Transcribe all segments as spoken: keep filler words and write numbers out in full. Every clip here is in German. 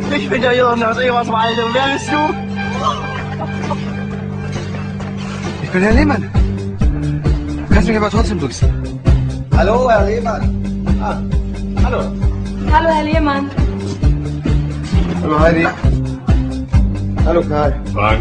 Ich bin der Jürgen aus Eberswalde. Und wer bist du? Ich bin Herr Lehmann. Du kannst mich aber trotzdem duzen. Hallo, Herr Lehmann. Ah, hallo. Hallo, Herr Lehmann. Hallo, Heidi. Hallo, Karl. Frank.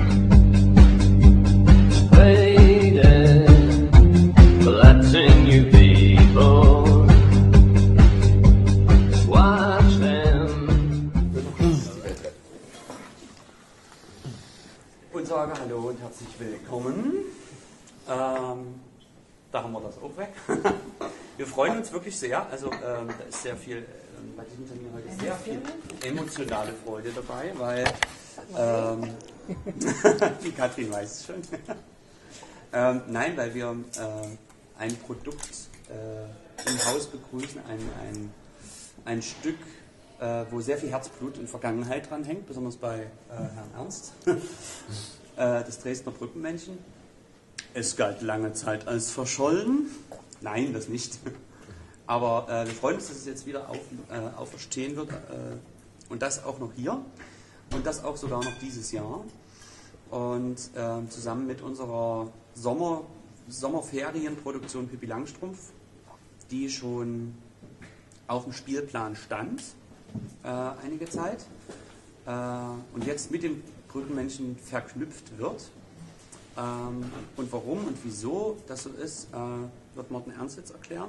Und sage Hallo und herzlich willkommen. Ähm, da haben wir das auch weg. Wir freuen uns wirklich sehr. Also ähm, da ist sehr viel, ähm, bei diesem Termin heute sehr viel emotionale Freude dabei, weil ähm, die Katrin weiß es schon. ähm, nein, weil wir äh, ein Produkt äh, im Haus begrüßen, ein, ein, ein Stück, äh, wo sehr viel Herzblut und Vergangenheit dran hängt, besonders bei äh, Herrn Ernst. äh, das Dresdner Brückenmännchen. Es galt lange Zeit als verschollen. Nein, das nicht. Aber äh, wir freuen uns, dass es jetzt wieder auf, äh, auferstehen wird. Äh, und das auch noch hier. Und das auch sogar noch dieses Jahr. Und äh, zusammen mit unserer Sommer, Sommerferienproduktion Pippi Langstrumpf, die schon auf dem Spielplan stand, äh, einige Zeit. Äh, und jetzt mit dem Brückenmännchen verknüpft wird. Ähm, und warum und wieso das so ist, äh, wird Morten Ernst jetzt erklären.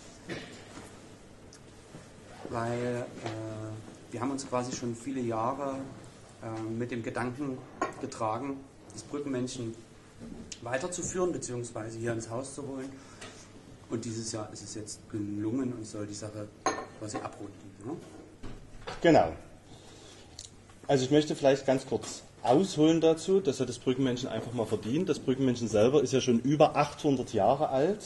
Weil äh, wir haben uns quasi schon viele Jahre äh, mit dem Gedanken getragen, das Brückenmännchen weiterzuführen, beziehungsweise hier ins Haus zu holen. Und dieses Jahr ist es jetzt gelungen und soll die Sache quasi abrunden. Ne? Genau. Also ich möchte vielleicht ganz kurz ausholen dazu, dass er das Brückenmännchen einfach mal verdient. Das Brückenmännchen selber ist ja schon über achthundert Jahre alt,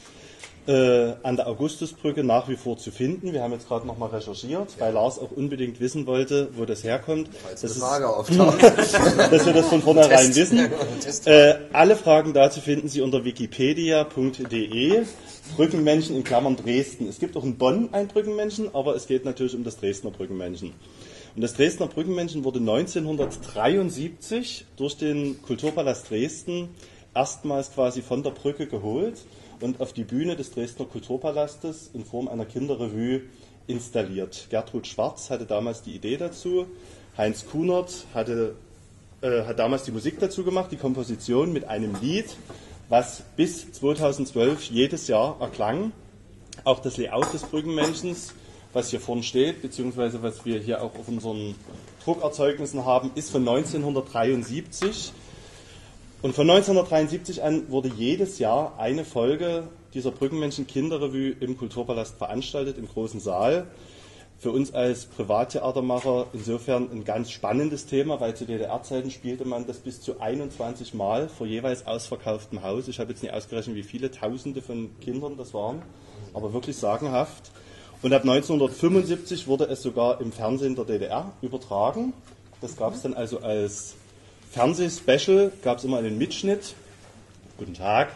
äh, an der Augustusbrücke nach wie vor zu finden. Wir haben jetzt gerade noch mal recherchiert, weil Lars auch unbedingt wissen wollte, wo das herkommt. Falls das eine ist, Frage auftaucht. dass wir das von vornherein wissen. Äh, alle Fragen dazu finden Sie unter wikipedia punkt de. Brückenmännchen in Klammern Dresden. Es gibt auch in Bonn ein Brückenmännchen, aber es geht natürlich um das Dresdner Brückenmännchen. Und das Dresdner Brückenmännchen wurde neunzehnhundertdreiundsiebzig durch den Kulturpalast Dresden erstmals quasi von der Brücke geholt und auf die Bühne des Dresdner Kulturpalastes in Form einer Kinderrevue installiert. Gertrud Schwarz hatte damals die Idee dazu. Heinz Kunert hatte, äh, hat damals die Musik dazu gemacht, die Komposition mit einem Lied, was bis zweitausendzwölf jedes Jahr erklang. Auch das Layout des Brückenmännchens, was hier vorne steht, beziehungsweise was wir hier auch auf unseren Druckerzeugnissen haben, ist von neunzehnhundertdreiundsiebzig. Und von neunzehnhundertdreiundsiebzig an wurde jedes Jahr eine Folge dieser Brückenmännchen-Kinderrevue im Kulturpalast veranstaltet, im großen Saal. Für uns als Privattheatermacher insofern ein ganz spannendes Thema, weil zu D D R-Zeiten spielte man das bis zu einundzwanzig Mal vor jeweils ausverkauftem Haus. Ich habe jetzt nicht ausgerechnet, wie viele Tausende von Kindern das waren, aber wirklich sagenhaft. Und ab neunzehnhundertfünfundsiebzig wurde es sogar im Fernsehen der D D R übertragen. Das gab es dann also als Fernsehspecial, gab es immer einen Mitschnitt. Guten Tag.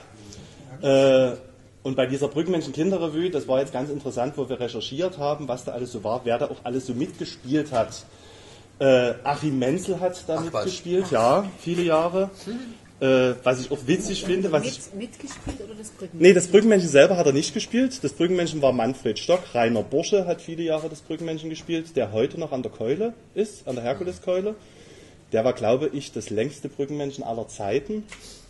Äh, und bei dieser Brückenmännchen-Kinderrevue, das war jetzt ganz interessant, wo wir recherchiert haben, was da alles so war, wer da auch alles so mitgespielt hat. Äh, Achim Menzel hat da Ach, mitgespielt, was? ja, viele Jahre. Äh, was ich auch witzig finde. Was Mit, ich, mitgespielt oder das Brückenmännchen? Nee, das Brückenmännchen selber hat er nicht gespielt. Das Brückenmännchen war Manfred Stock. Rainer Bursche hat viele Jahre das Brückenmännchen gespielt, der heute noch an der Keule ist, an der Herkuleskeule. Der war, glaube ich, das längste Brückenmännchen aller Zeiten.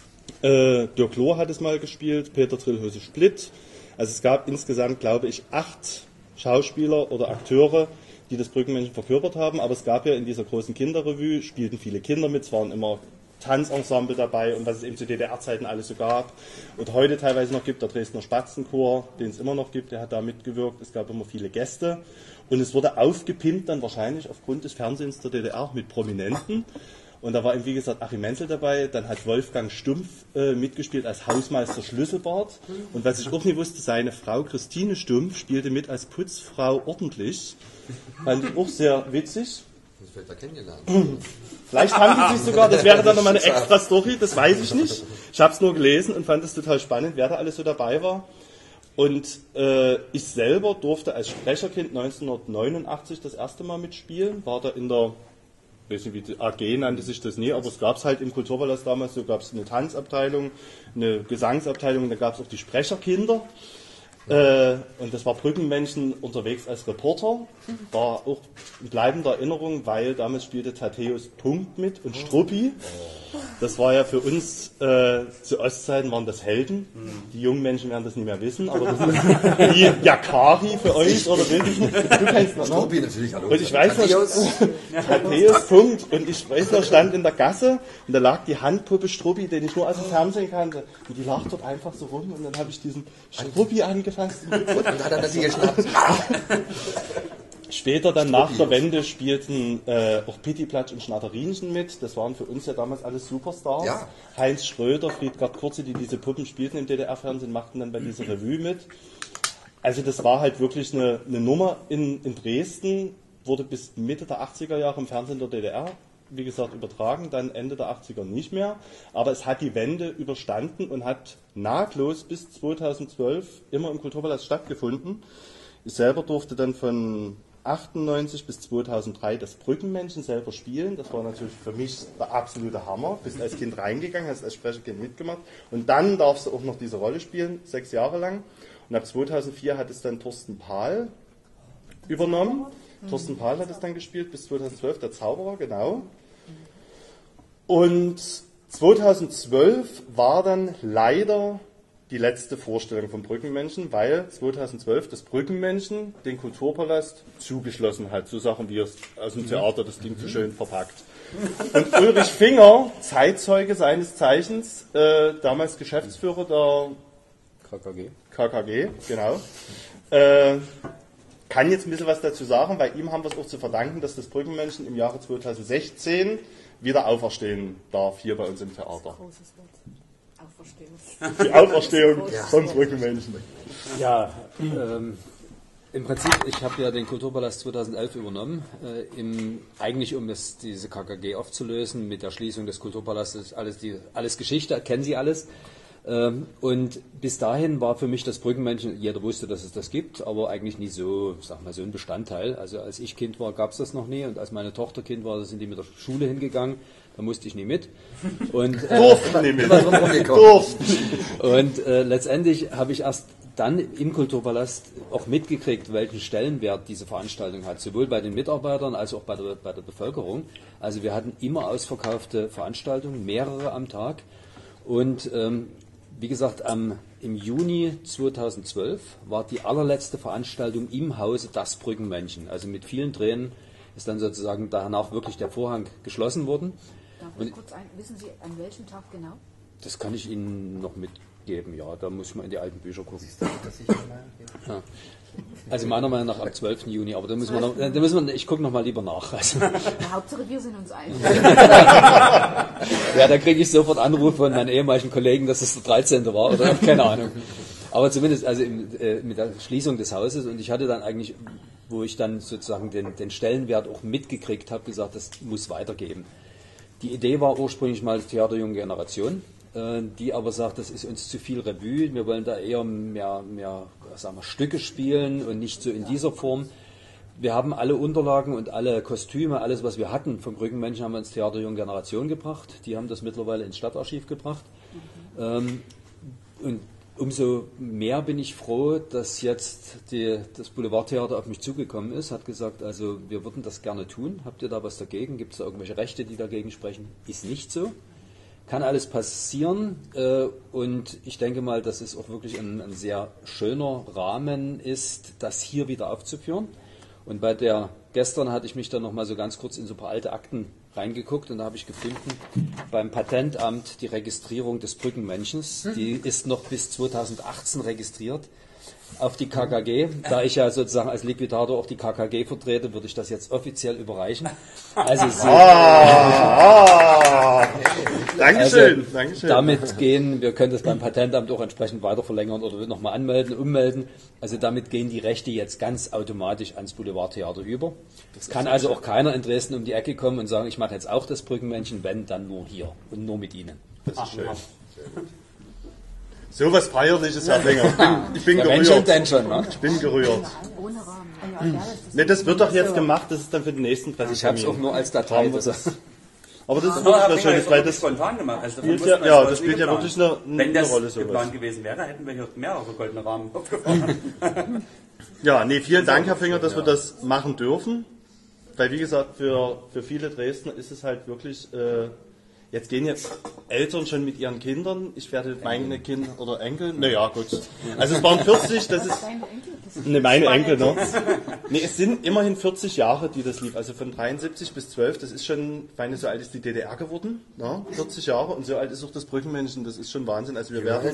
Äh, Dirk Lohr hat es mal gespielt, Peter Trillhose Splitt. Also es gab insgesamt, glaube ich, acht Schauspieler oder Akteure, die das Brückenmännchen verkörpert haben. Aber es gab ja in dieser großen Kinderrevue, spielten viele Kinder mit, es waren immer Tanzensemble dabei und was es eben zu D D R-Zeiten alles so gab. Und heute teilweise noch gibt, der Dresdner Spatzenchor, den es immer noch gibt, der hat da mitgewirkt. Es gab immer viele Gäste. Und es wurde aufgepimpt dann wahrscheinlich aufgrund des Fernsehens der D D R mit Prominenten. Und da war eben, wie gesagt, Achim Menzel dabei. Dann hat Wolfgang Stumpf äh, mitgespielt als Hausmeister Schlüsselbart. Und was ich auch nicht wusste, seine Frau Christine Stumpf spielte mit als Putzfrau ordentlich. Fand ich auch sehr witzig. Das wird da kennengelernt. Vielleicht haben die sich sogar, das wäre dann nochmal eine extra Story, das weiß ich nicht. Ich habe es nur gelesen und fand es total spannend, wer da alles so dabei war. Und äh, ich selber durfte als Sprecherkind neunzehnhundertneunundachtzig das erste Mal mitspielen, war da in der, ich weiß nicht, wie die A G nannte sich das nie, aber es gab es halt im Kulturpalast damals, so gab es eine Tanzabteilung, eine Gesangsabteilung, und da gab es auch die Sprecherkinder. Äh, und das war Brückenmenschen unterwegs als Reporter, war auch in bleibender Erinnerung, weil damals spielte Thaddäus Punkt mit und Struppi. Das war ja für uns, äh, zu Ostzeiten waren das Helden. Die jungen Menschen werden das nicht mehr wissen, aber das ist wie Yakari für euch, oder will ich nicht. Du kennst noch, ne? Struppi natürlich, hallo. Und ich weiß noch, Thaddäus Punkt, und ich weiß noch, stand in der Gasse, und da lag die Handpuppe Struppi, den ich nur aus dem Fernsehen kannte, und die lag dort einfach so rum, und dann habe ich diesen Struppi angefasst. Und dann hat er das hier geschnappt. Später dann nach der Wende spielten äh, auch Pittiplatsch und Schnatterinchen mit. Das waren für uns ja damals alles Superstars. Ja. Heinz Schröder, Friedgard Kurze, die diese Puppen spielten im D D R-Fernsehen, machten dann bei dieser Revue mit. Also das war halt wirklich eine, eine Nummer in, in Dresden, wurde bis Mitte der achtziger Jahre im Fernsehen der D D R, wie gesagt, übertragen, dann Ende der achtziger nicht mehr. Aber es hat die Wende überstanden und hat nahtlos bis zweitausendzwölf immer im Kulturpalast stattgefunden. Ich selber durfte dann von achtundneunzig bis zweitausenddrei das Brückenmenschen selber spielen. Das war natürlich für mich der absolute Hammer. Bist als Kind reingegangen, hast als Sprecherkind mitgemacht. Und dann darfst du auch noch diese Rolle spielen, sechs Jahre lang. Und ab zweitausendvier hat es dann Thorsten Pahl übernommen. Mhm. Thorsten Pahl hat es dann gespielt bis zweitausendzwölf, der Zauberer, genau. Und zweitausendzwölf war dann leider die letzte Vorstellung vom Brückenmenschen, weil zweitausendzwölf das Brückenmenschen den Kulturpalast zugeschlossen hat. So Sachen wie es aus dem Theater, das klingt so schön verpackt. Und Ulrich Finger, Zeitzeuge seines Zeichens, äh, damals Geschäftsführer der K K G, K K G, genau, äh, kann jetzt ein bisschen was dazu sagen, weil ihm haben wir es auch zu verdanken, dass das Brückenmenschen im Jahre zweitausendsechzehn wieder auferstehen darf hier bei uns im Theater. Großes Wort. Auferstehung. Die Auferstehung vom Brückenmenschen. Ja, ähm, im Prinzip, ich habe ja den Kulturpalast zweitausendelf übernommen, äh, im, eigentlich um das, diese K K G aufzulösen, mit der Schließung des Kulturpalastes, alles, die, alles Geschichte, kennen Sie alles. Ähm, und bis dahin war für mich das Brückenmenschen, jeder wusste, dass es das gibt, aber eigentlich nie so, sag mal, so ein Bestandteil. Also als ich Kind war, gab es das noch nie, und als meine Tochter Kind war, sind die mit der Schule hingegangen. Da musste ich nie mit. Und, äh, Durften nie mit. Durften. Und äh, letztendlich habe ich erst dann im Kulturpalast auch mitgekriegt, welchen Stellenwert diese Veranstaltung hat, sowohl bei den Mitarbeitern als auch bei der, bei der Bevölkerung. Also wir hatten immer ausverkaufte Veranstaltungen, mehrere am Tag. Und ähm, wie gesagt, am, im Juni zweitausendzwölf war die allerletzte Veranstaltung im Hause Das Brückenmenschen. Also mit vielen Tränen ist dann sozusagen danach wirklich der Vorhang geschlossen worden. Darf ich kurz ein, wissen Sie, an welchem Tag genau? Das kann ich Ihnen noch mitgeben, ja. Da muss ich mal in die alten Bücher gucken. Ja. Also meiner Meinung nach am zwölften Juni, aber da müssen wir noch, da müssen wir, ich gucke noch mal lieber nach. Also. Na, Hauptsache wir sind uns einig. Ja, da kriege ich sofort Anrufe von meinen ehemaligen Kollegen, dass es der dreizehnte war oder keine Ahnung. Aber zumindest also im, äh, mit der Schließung des Hauses, und ich hatte dann eigentlich, wo ich dann sozusagen den, den Stellenwert auch mitgekriegt habe, gesagt, das muss weitergeben. Die Idee war ursprünglich mal Theater Junge Generation, äh, die aber sagt, das ist uns zu viel Revue, wir wollen da eher mehr, mehr sagen wir, Stücke spielen und nicht so in dieser Form. Wir haben alle Unterlagen und alle Kostüme, alles was wir hatten vom Brückenmenschen, haben wir ins Theater Junge Generation gebracht. Die haben das mittlerweile ins Stadtarchiv gebracht. Mhm. Ähm, und umso mehr bin ich froh, dass jetzt die, das Boulevardtheater auf mich zugekommen ist, hat gesagt, also wir würden das gerne tun. Habt ihr da was dagegen? Gibt es da irgendwelche Rechte, die dagegen sprechen? Ist nicht so. Kann alles passieren, äh, und ich denke mal, dass es auch wirklich ein, ein sehr schöner Rahmen ist, das hier wieder aufzuführen. Und bei der, gestern hatte ich mich dann nochmal so ganz kurz in so ein paar alte Akten reingeguckt, und da habe ich gefunden, beim Patentamt die Registrierung des Brückenmenschens, die ist noch bis zweitausendachtzehn registriert auf die K K G. Da ich ja sozusagen als Liquidator auch die K K G vertrete, würde ich das jetzt offiziell überreichen. Also Sie, ah, ah, Dankeschön, also Dankeschön. Damit gehen, wir können das beim Patentamt auch entsprechend weiter verlängern oder nochmal anmelden, ummelden. Also damit gehen die Rechte jetzt ganz automatisch ans Boulevardtheater über. Es kann also auch keiner in Dresden um die Ecke kommen und sagen, ich mache jetzt auch das Brückenmenschen, wenn, dann nur hier und nur mit Ihnen. Das ist schön. So was Feierliches, Herr Finger. Ich bin, ich bin Ja, gerührt. wenn schon, denn schon, ne? Ich bin gerührt. Ohne Rahmen. Ne, das wird doch jetzt gemacht, das ist dann für den nächsten Pressetermin. Ich habe es auch nur als Datei. Das ist- Aber das ist Aber wirklich Herr was Finger, Schönes, das weil ist das spontan gemacht. Also davon spielt wussten ja, wir, ja, es das war spielt ja geplant. wirklich eine, Wenn eine das Rolle sowas. geplant gewesen wäre, hätten wir hier mehrere goldene Rahmen aufgefahren. Ja, nee, vielen Dank, Herr Finger, dass wir das machen dürfen. Weil, wie gesagt, für, für viele Dresdner ist es halt wirklich, äh, jetzt gehen jetzt Eltern schon mit ihren Kindern, ich werde meine Kinder oder Enkel, naja, gut. Also es waren vierzig, das ist, Deine Enkel? Das ne, meine Enkel, ne? Nee, es sind immerhin vierzig Jahre, die das lief, also von dreiundsiebzig bis zwölf, das ist schon, ich meine, so alt ist die D D R geworden, ne? vierzig Jahre, und so alt ist auch das Brückenmännchen, das ist schon Wahnsinn, also wir werden,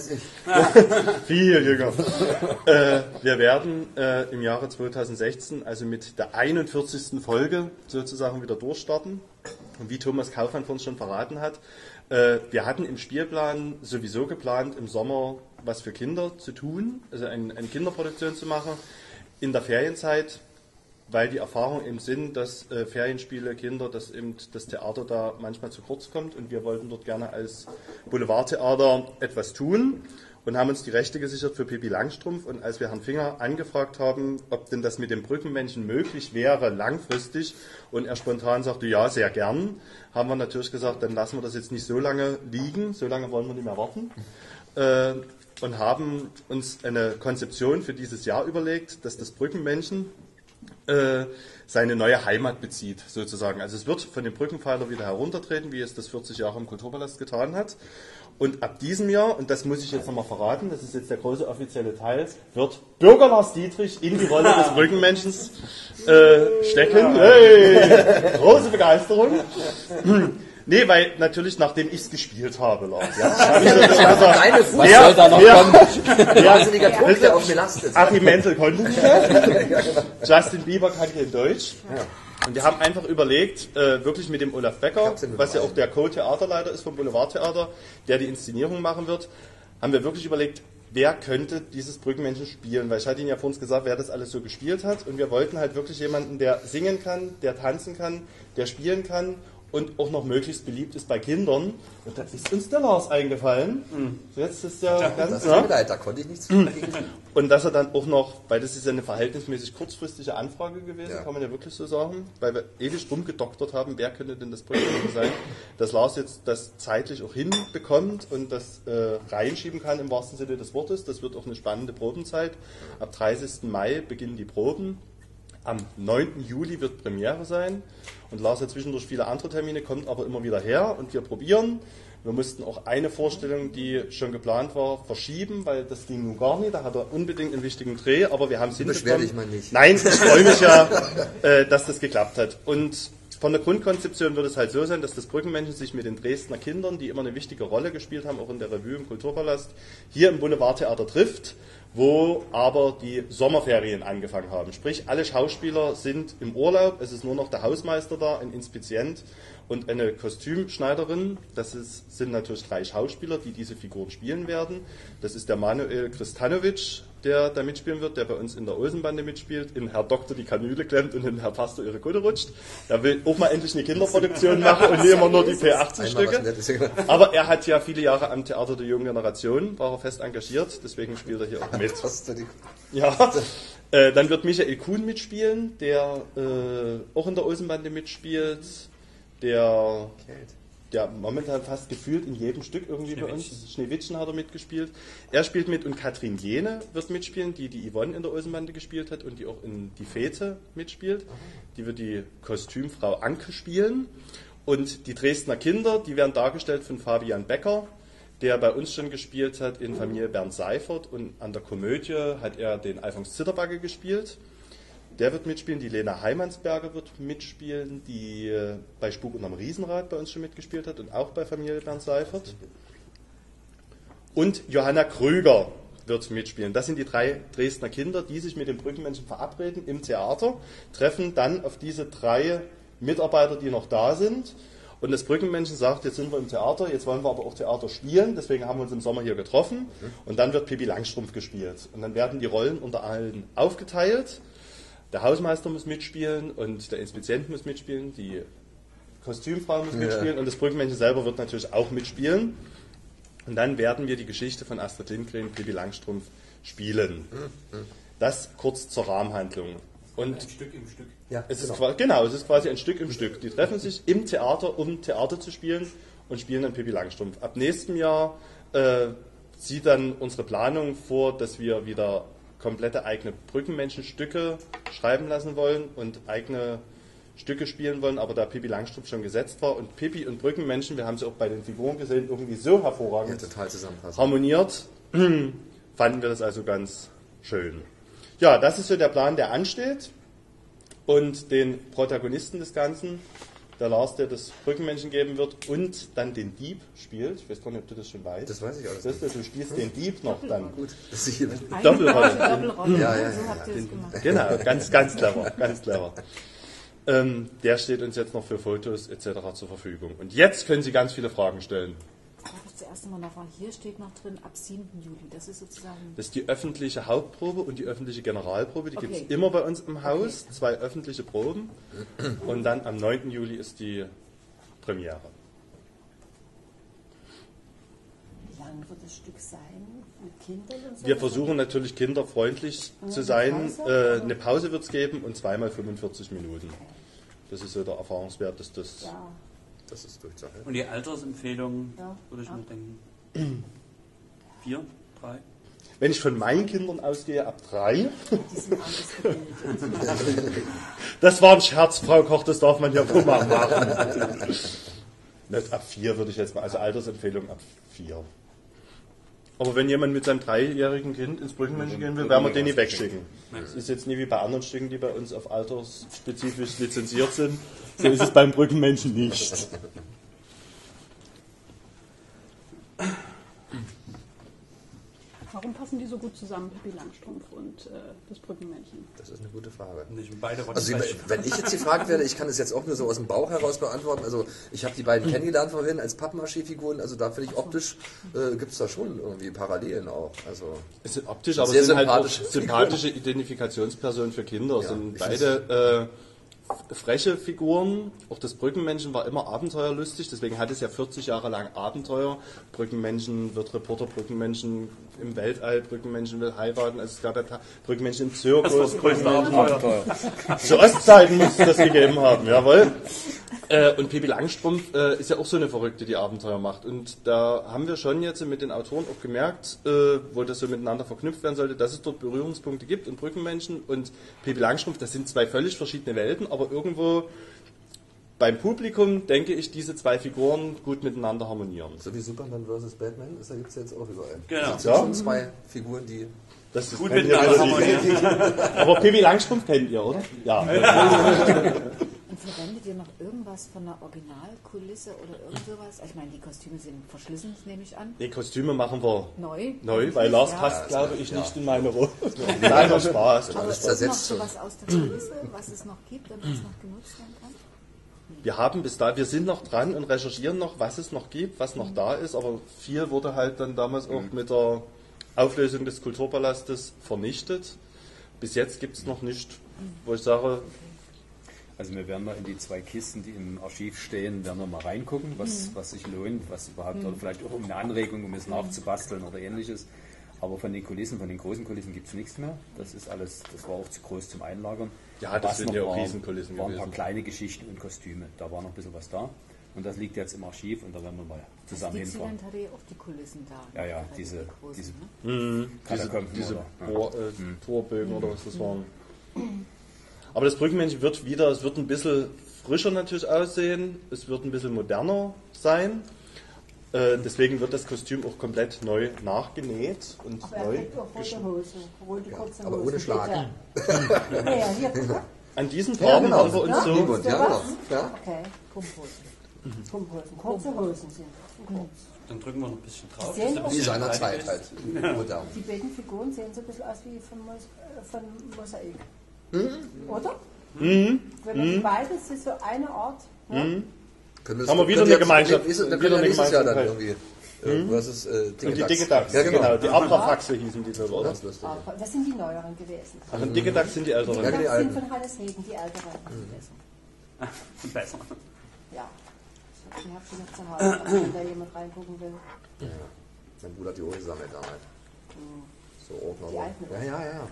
viel jünger, äh, wir werden äh, im Jahre zweitausendsechzehn, also mit der einundvierzigsten Folge sozusagen wieder durchstarten. Und wie Thomas Kaufmann von uns schon verraten hat, äh, wir hatten im Spielplan sowieso geplant, im Sommer was für Kinder zu tun, also ein, eine Kinderproduktion zu machen in der Ferienzeit, weil die Erfahrung eben sind, dass äh, Ferienspiele, Kinder, dass eben das Theater da manchmal zu kurz kommt, und wir wollten dort gerne als Boulevardtheater etwas tun und haben uns die Rechte gesichert für Pippi Langstrumpf. Und als wir Herrn Finger angefragt haben, ob denn das mit dem Brückenmännchen möglich wäre, langfristig, und er spontan sagte, ja, sehr gern, haben wir natürlich gesagt, dann lassen wir das jetzt nicht so lange liegen, so lange wollen wir nicht mehr warten, äh, und haben uns eine Konzeption für dieses Jahr überlegt, dass das Brückenmännchen äh, seine neue Heimat bezieht, sozusagen. Also es wird von dem Brückenpfeiler wieder heruntertreten, wie es das vierzig Jahre im Kulturpalast getan hat. Und ab diesem Jahr, und das muss ich jetzt nochmal verraten, das ist jetzt der große offizielle Teil, wird Bürger Lars Dietrich in die Rolle des Brückenmenschens äh, stecken. Hey, große Begeisterung. Nee, weil natürlich, nachdem ich es gespielt habe, Lars. Ja, hab ich natürlich gesagt, Deine Was Fuß, soll da noch wer- kommen? wahnsinniger Druck, der auf mir lastet. Achim Menzel konnte nicht mehr. Justin Bieber kann kein Deutsch. Und wir haben einfach überlegt, äh, wirklich mit dem Olaf Becker, was ja auch der Co-Theaterleiter ist vom Boulevardtheater, der die Inszenierung machen wird, haben wir wirklich überlegt, wer könnte dieses Brückenmännchen spielen? Weil ich hatte Ihnen ja vor uns gesagt, wer das alles so gespielt hat. Und wir wollten halt wirklich jemanden, der singen kann, der tanzen kann, der spielen kann und auch noch möglichst beliebt ist bei Kindern. Und da ist uns der Lars eingefallen. Mhm. So, jetzt ist ja, ja ganz, Das tut mir leid, da konnte ich nichts dagegen tun. und dass er dann auch noch, weil das ist ja eine verhältnismäßig kurzfristige Anfrage gewesen, Ja. kann man ja wirklich so sagen, weil wir ewig rumgedoktert haben, wer könnte denn das Brückenmännchen sein, dass Lars jetzt das zeitlich auch hinbekommt und das äh, reinschieben kann im wahrsten Sinne des Wortes. Das wird auch eine spannende Probenzeit. Ab dreißigsten Mai beginnen die Proben. Am neunten Juli wird Premiere sein, und Lars hat zwischendurch viele andere Termine, kommt aber immer wieder her, und wir probieren. Wir mussten auch eine Vorstellung, die schon geplant war, verschieben, weil das ging nun gar nicht. Da hat er unbedingt einen wichtigen Dreh, aber wir haben es Beschwer hinbekommen. dich mal nicht. Nein, ich freue mich ja, äh, dass das geklappt hat. Und von der Grundkonzeption wird es halt so sein, dass das Brückenmännchen sich mit den Dresdner Kindern, die immer eine wichtige Rolle gespielt haben, auch in der Revue im Kulturpalast, hier im Boulevardtheater trifft, wo aber die Sommerferien angefangen haben. Sprich, alle Schauspieler sind im Urlaub, es ist nur noch der Hausmeister da, ein Inspizient und eine Kostümschneiderin. Das ist, sind natürlich drei Schauspieler, die diese Figuren spielen werden. Das ist der Manuel Kristanovic, der da mitspielen wird, der bei uns in der Olsenbande mitspielt, in Herr Doktor die Kanüle klemmt und in Herr Pastor ihre Kutte rutscht. Der will auch mal endlich eine Kinderproduktion machen und nicht immer nur die P achtzig Stücke. Aber er hat ja viele Jahre am Theater der jungen Generation, war er fest engagiert, deswegen spielt er hier auch mit. Ja. Äh, dann wird Michael Kuhn mitspielen, der äh, auch in der Olsenbande mitspielt, der, der momentan fast gefühlt in jedem Stück irgendwie bei uns, Schneewittchen hat er mitgespielt. Er spielt mit, und Katrin Jene wird mitspielen, die die Yvonne in der Olsenbande gespielt hat und die auch in Die Fete mitspielt. Die wird die Kostümfrau Anke spielen. Und die Dresdner Kinder, die werden dargestellt von Fabian Becker, der bei uns schon gespielt hat in Familie Bernd Seifert, und an der Komödie hat er den Alfons Zitterbacke gespielt. Der wird mitspielen, die Lena Heimansberger wird mitspielen, die äh, bei Spuk unterm Riesenrad bei uns schon mitgespielt hat und auch bei Familie Bernd Seifert. Und Johanna Krüger wird mitspielen. Das sind die drei Dresdner Kinder, die sich mit dem Brückenmännchen verabreden im Theater, treffen dann auf diese drei Mitarbeiter, die noch da sind. Und das Brückenmännchen sagt, jetzt sind wir im Theater, jetzt wollen wir aber auch Theater spielen, deswegen haben wir uns im Sommer hier getroffen. Und dann wird Pippi Langstrumpf gespielt. Und dann werden die Rollen unter allen aufgeteilt. Der Hausmeister muss mitspielen und der Inspizient muss mitspielen, die Kostümfrau muss mitspielen, ja, und das Brückenmännchen selber wird natürlich auch mitspielen. Und dann werden wir die Geschichte von Astrid Lindgren, Pippi Langstrumpf, spielen. Das kurz zur Rahmenhandlung. Und Ein Stück im Stück. Ja, es ist genau. quasi, genau, es ist quasi ein Stück im Stück. Die treffen sich im Theater, um Theater zu spielen und spielen dann Pippi Langstrumpf. Ab nächstem Jahr äh, sieht dann unsere Planung vor, dass wir wieder komplette eigene Brückenmenschenstücke schreiben lassen wollen und eigene Stücke spielen wollen, aber da Pippi Langstrumpf schon gesetzt war und Pippi und Brückenmenschen, wir haben sie auch bei den Figuren gesehen, irgendwie so hervorragend Ja, total zusammenpassen. harmoniert, fanden wir das also ganz schön. Ja, das ist so der Plan, der ansteht. Und den Protagonisten des Ganzen, der Lars, der das Brückenmenschen geben wird und dann den Dieb spielt. Ich weiß gar nicht, ob du das schon weißt. Das weiß ich alles Das, du spielst den Dieb noch dann. Gut, das ist hier. Doppelrolle. Doppelrolle. Ja, ja, So ja, habt ihr es gemacht. Genau, ganz, ganz clever, ganz clever. Ähm, der steht uns jetzt noch für Fotos et cetera zur Verfügung. Und jetzt können Sie ganz viele Fragen stellen. Ich darf ich zuerst einmal nachfragen. Hier steht noch drin, ab siebten Juli. Das ist sozusagen... Das ist die öffentliche Hauptprobe und die öffentliche Generalprobe. Die Okay. gibt es immer bei uns im Haus. Okay. Zwei öffentliche Proben. Und dann am neunten Juli ist die Premiere. Wie lang wird das Stück sein? Mit Kindern und so? Wir versuchen natürlich kinderfreundlich zu sein. Äh, eine Pause wird es geben und zweimal fünfundvierzig Minuten. Das ist so der Erfahrungswert, dass das... Ja. Das ist durchzuhalten. Und die Altersempfehlung, Ja. würde ich mir denken, vier, drei? Wenn ich von meinen Kindern ausgehe, ab drei. Die sind anders gebildet. Das war ein Scherz, Frau Koch, das darf man ja wohl mal machen. Nicht ab vier würde ich jetzt mal, also Altersempfehlung ab vier. Aber wenn jemand mit seinem dreijährigen Kind ins Brückenmenschen gehen will, werden wir den nicht wegschicken. Das ist jetzt nie wie bei anderen Stücken, die bei uns auf altersspezifisch lizenziert sind. So ist es beim Brückenmenschen nicht. Warum passen die so gut zusammen, Pippi Langstrumpf und äh, das Brückenmännchen? Das ist eine gute Frage. Nicht beide Also Sie, wenn ich jetzt gefragt werde, ich kann es jetzt auch nur so aus dem Bauch heraus beantworten. Also ich habe die beiden kennengelernt vorhin als Pappmaché-Figuren. Also da finde ich optisch äh, gibt es da schon irgendwie Parallelen auch. Also Es sind optisch, aber Sehr sind halt auch sympathische sympathische Identifikationspersonen für Kinder. Ja, Sind richtig. beide äh, freche Figuren. Auch das Brückenmenschen war immer abenteuerlustig, deswegen hat es ja vierzig Jahre lang Abenteuer. Brückenmenschen wird Reporter, Brückenmenschen im Weltall, Brückenmenschen will heiraten. Also es gab ja Ta- Brückenmenschen im Zirkus. Das war das größte Abenteuer. Zu Ostzeiten muss es das gegeben haben, jawohl. Äh, und Pippi Langstrumpf äh, ist ja auch so eine Verrückte, die Abenteuer macht. Und da haben wir schon jetzt mit den Autoren auch gemerkt, äh, wo das so miteinander verknüpft werden sollte, dass es dort Berührungspunkte gibt. Und Brückenmenschen und Pippi Langstrumpf, das sind zwei völlig verschiedene Welten, aber irgendwo beim Publikum, denke ich, diese zwei Figuren gut miteinander harmonieren. so wie Superman versus Batman, das gibt es jetzt auch überall. Genau. Das sind Ja. schon zwei Figuren, die... Das ist Gut kennt ihr miteinander wieder die- harmonieren. Aber Pippi Langstrumpf kennt ihr, oder? Ja. Und verwendet ihr noch irgendwas von einer Originalkulisse oder irgend sowas? Ich meine, die Kostüme sind verschlissen, das nehme ich an. Die Kostüme machen wir Neu. neu, weil Lars Ja. passt, glaube ich, nicht in meine Rolle. Kleiner Spaß. Aber Alles ist noch zersetzt so schon. was aus der Kulisse, was es noch gibt und was noch genutzt werden kann? Wir haben bis da, wir sind noch dran und recherchieren noch, was es noch gibt, was noch da ist, aber viel wurde halt dann damals auch mit der Auflösung des Kulturpalastes vernichtet. Bis jetzt gibt es noch nicht, wo ich sage, Also wir werden mal in die zwei Kisten, die im Archiv stehen, werden wir mal reingucken, was, was sich lohnt, was überhaupt, oder vielleicht auch um eine Anregung, um es nachzubasteln oder ähnliches. Aber von den Kulissen, von den großen Kulissen gibt es nichts mehr. Das ist alles, das war auch zu groß zum Einlagern. Ja, das Was sind noch ja auch war, Riesenkulissen waren ein paar gewesen. kleine Geschichten und Kostüme. Da war noch ein bisschen was da. Und das liegt jetzt im Archiv und da werden wir mal zusammen hinfahren. Dixieland hatte ja auch die Kulissen da. Ja, ja, Also diese, die großen, diese ne? diese, Katakomben diese oder- ja. Bohr, äh, Torbögen oder was das waren. Aber das Brückenmännchen wird wieder, es wird ein bisschen frischer natürlich aussehen, es wird ein bisschen moderner sein. Äh, deswegen wird das Kostüm auch komplett neu nachgenäht und Aber er neu trägt auch rote geschnitten. Hose, rote kurze aber Hose. ohne Schlag. Ja, ja, hier, guck mal. An diesen Ja, Farben genau. haben wir uns Ja, so... gut, ja, genau. Ja. Okay, Pumphosen. Pumphosen, kurze Hosen sind das. Kurz. Dann drücken wir noch ein bisschen drauf. Sehen dass er ein Wie bisschen seiner breit Zeit ist. halt. Modern. Die beiden Figuren sehen so ein bisschen aus wie von, Mos äh, von Mosaik. Mhm. Oder? Mhm. Wenn man die beiden, das ist so eine Art. Ne? Mhm. Können wir Haben wir das- wieder können eine wir- Gemeinschaft. Nächstes- Dann Wieder können wir eine nächstes Jahr dann Gemeinsamkeit. irgendwie. Äh, was ist äh, Und die Dicke Dachs, Ja, genau. genau. Die Abrafaxe hießen die so, oder? Das ist lustig. Aber das sind die neueren gewesen. Ach, und Dicke Dachs sind die älteren. Ja, Das die alten. sind von Hannes Hegen, die älteren. Besser. Ja. Ich habe die noch zu Hause, wenn da jemand reingucken will. Mein Bruder hat die auch gesammelt damals. So Ordner. Die alten. Ja, ja, ja.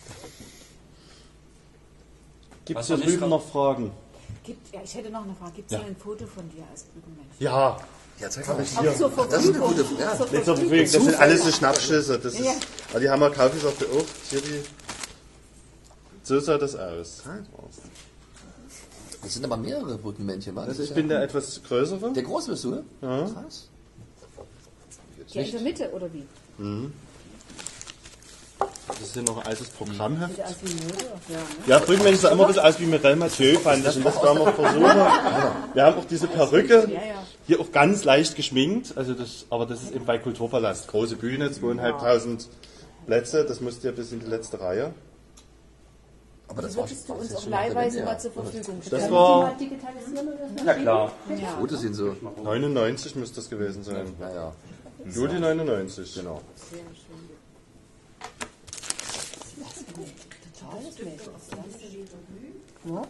Gibt es Was hier noch nicht drüben noch Fragen? Gibt, ja, ich hätte noch eine Frage. Gibt es Ja. hier ein Foto von dir als Brückenmensch? Ja, Ja, zeig mal. Auch zur Verfügung. Das ist eine gute Frage. Ja. Zur nicht zur Verfügung. Verfügung. Das sind alles so Schnappschüsse. Das ist, Ja. aber die haben wir kaufen gesagt, auch. Hier die. So sah das aus. Das sind aber mehrere Brückenmännchen, was? Also ich bin der etwas größere. Der Groß bist du, ne? Ja. Krass. Ja, in der Mitte, oder wie? Das ist hier noch ein altes Programmheft. Sieht aus wie Mode? Ja, ne? Ja, Brückenmensch sah immer ein bisschen aus wie Mireille Mathieu, fand ich. Und das werden wir versuchen. Wir haben auch diese Perücke. Ja, ja. Hier auch ganz leicht geschminkt. Also das, aber das ist eben bei Kulturpalast. Große Bühne, zweieinhalbtausend Plätze. Das musste ja bis in die letzte Reihe. Aber das Das war würdest du war uns jetzt auch schon nach der leihweise Wende, mal ja. zur Verfügung Das stellen. war Digitalisieren oder so? Na klar. Ja. Fotos sind so. neunundneunzig müsste das gewesen sein. Naja, Juli neunundneunzig. genau. Sehr schön. Totales Mädchen. Ja?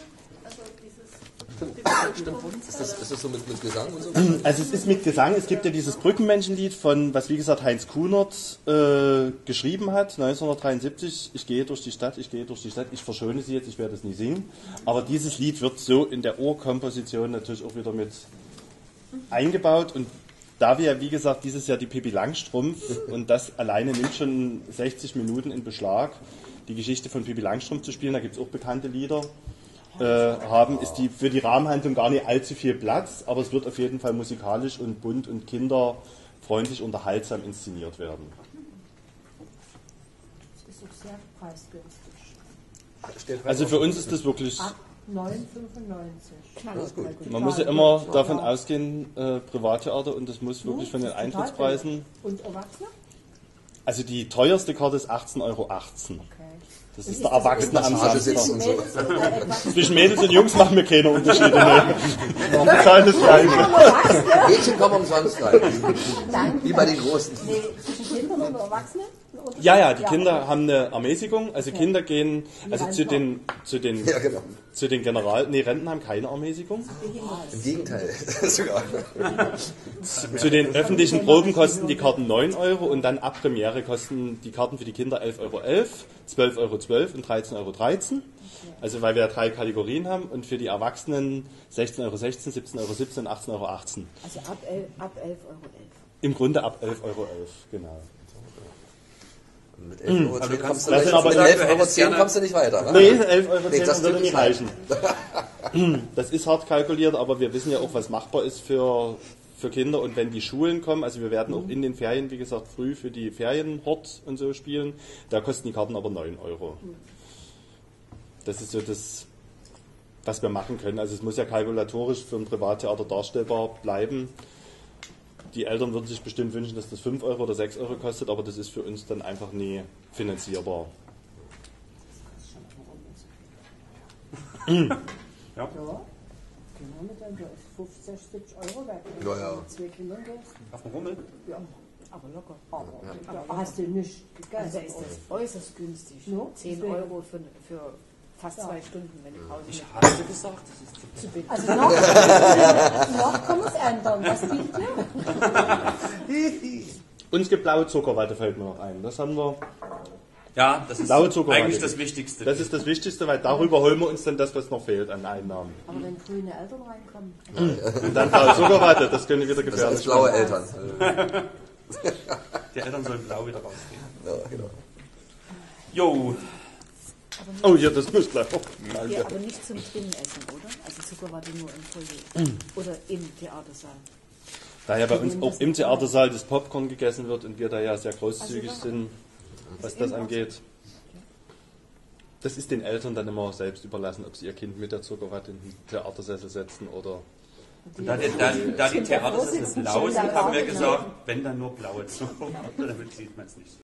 Ist das, ist das so mit, mit Gesang und so? Also es ist mit Gesang, es gibt ja dieses Brückenmenschenlied von, was wie gesagt Heinz Kunert äh, geschrieben hat, neunzehnhundertdreiundsiebzig, ich gehe durch die Stadt, ich gehe durch die Stadt, ich verschone sie jetzt, ich werde es nie singen. Aber dieses Lied wird so in der Urkomposition natürlich auch wieder mit eingebaut und da wir ja wie gesagt dieses Jahr die Pippi Langstrumpf und das alleine nimmt schon sechzig Minuten in Beschlag, die Geschichte von Pippi Langstrumpf zu spielen, da gibt es auch bekannte Lieder. Äh, haben, ist die für die Rahmenhandlung gar nicht allzu viel Platz, aber es wird auf jeden Fall musikalisch und bunt und kinderfreundlich unterhaltsam inszeniert werden. Das ist auch sehr preisgünstig. Steht Also für uns ist das wirklich, Ab neun fünfundneunzig. Das ist gut. man muss ja immer davon ausgehen, äh, Privattheater und das muss wirklich von den Eintrittspreisen, Und Erwachsene? also die teuerste Karte ist achtzehn Euro achtzehn. Okay. Das ist der Erwachsene am Massage sitzt Samstag. und so. Mädels oder Erwachsene? Zwischen Mädels und Jungs machen wir keine Unterschiede mehr. Wir bezahlen das Gleiche. Mädchen kommen umsonst rein. Wie bei den Großen. Nee, zwischen Kindern und Erwachsenen? Oder? Ja, ja, die Kinder haben eine Ermäßigung. Also Kinder gehen, also zu den, zu den, Ja, genau. zu den General, nee, Renten haben keine Ermäßigung. Im Gegenteil. Sogar. Zu den öffentlichen Proben kosten die Karten neun Euro und dann ab Premiere kosten die Karten für die Kinder elf Euro elf, zwölf Euro zwölf und dreizehn Euro dreizehn. Also weil wir ja drei Kategorien haben und für die Erwachsenen sechzehn Euro sechzehn, siebzehn Euro siebzehn und achtzehn Euro achtzehn. Also ab, el, ab elf Euro elf. Im Grunde ab elf Euro elf, genau. Mit elf Euro zehn kommst du Das nicht, sind aber- mit elf Euro zehn kommst du nicht weiter. Ne? Nee, elf Euro Nee, das würde geht nicht nicht reichen. Das ist hart kalkuliert, aber wir wissen ja auch, was machbar ist für, für Kinder. Und wenn die Schulen kommen, also wir werden auch in den Ferien, wie gesagt, früh für die Ferienhort und so spielen, da kosten die Karten aber neun Euro. Das ist so das, was wir machen können. Also es muss ja kalkulatorisch für ein Privattheater darstellbar bleiben. Die Eltern würden sich bestimmt wünschen, dass das fünf Euro oder sechs Euro kostet, aber das ist für uns dann einfach nie finanzierbar. Ja. Ja, mit dann ist fünfzig, siebzig Euro wert. Wenn Ja, du ja. mit zwei Kindern gehst. Auf dem Rummel? Ja. Aber locker. Aber da hast du nicht Also gegessen. ist das äußerst günstig. No, zehn deswegen. Euro für, für fast zwei Stunden, wenn die Pause Ich nicht hatte gesagt, das ist zu zu bitte. Also noch, noch kann man es ändern. Was bietet ihr? Und es gibt blaue Zuckerwatte, fällt mir noch ein. Das haben wir. Ja, das ist Blaue Zuckerwatte. eigentlich das Wichtigste. Das ist das Wichtigste, weil darüber holen wir uns dann das, was noch fehlt an Einnahmen. Aber wenn grüne Eltern reinkommen. Und dann blaue Zuckerwatte, das könnte wieder Das gefährlich ist blaue sein. Eltern. Die Eltern sollen blau wieder rausgehen. Ja, genau. Jo, Oh ja, das muss gleich. Oh, Ja, aber nicht zum Drinnen essen, oder? Also Zuckerwatte nur im Foyer. Oder im Theatersaal. Da ja bei uns auch im Theatersaal das Popcorn gegessen wird und wir da ja sehr großzügig Also, sind, was das angeht. Das ist den Eltern dann immer selbst überlassen, ob sie ihr Kind mit der Zuckerwatte in den Theatersessel setzen oder. und da, die- da, da die Theatersessel blau sind, haben wir gesagt, wenn dann nur blaue Zuckerwatte, damit sieht man es nicht so.